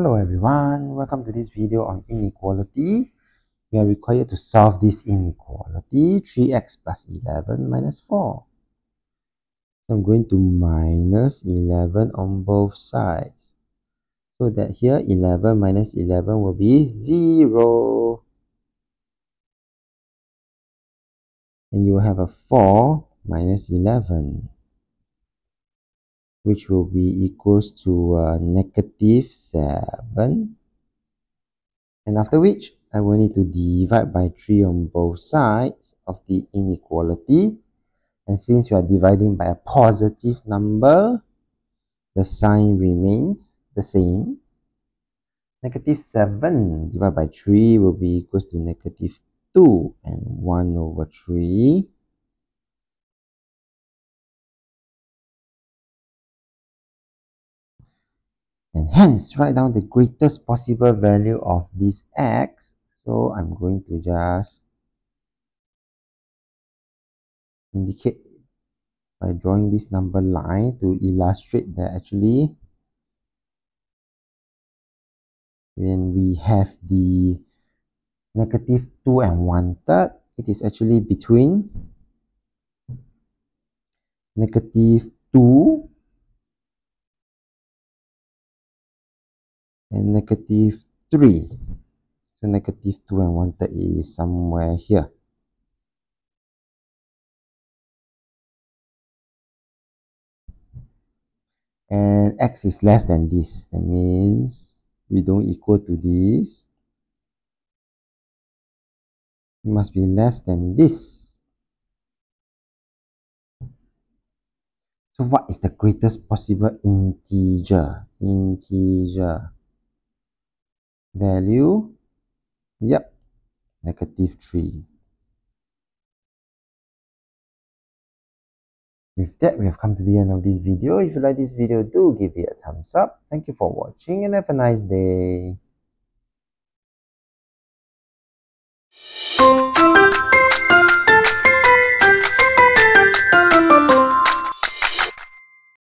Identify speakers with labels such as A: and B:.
A: Hello everyone, welcome to this video on inequality. We are required to solve this inequality 3x plus 11 minus 4. So I'm going to minus 11 on both sides. So that here 11 minus 11 will be 0. And you will have a 4 minus 11, which will be equals to negative 7. And after which, I will need to divide by 3 on both sides of the inequality. And since we are dividing by a positive number, the sign remains the same. Negative 7 divided by 3 will be equals to negative 2 and 1 over 3. And hence, write down the greatest possible value of this x. So I'm going to just indicate by drawing this number line to illustrate that actually when we have the negative 2 and 1/3, it is actually between negative 2 and negative 3. So negative 2 and 1/3 is somewhere here. And x is less than this. That means we don't equal to this. It must be less than this. So what is the greatest possible integer? Value? Yep, negative 3. With that, we have come to the end of this video. If you like this video, do give it a thumbs up. Thank you for watching and have a nice day.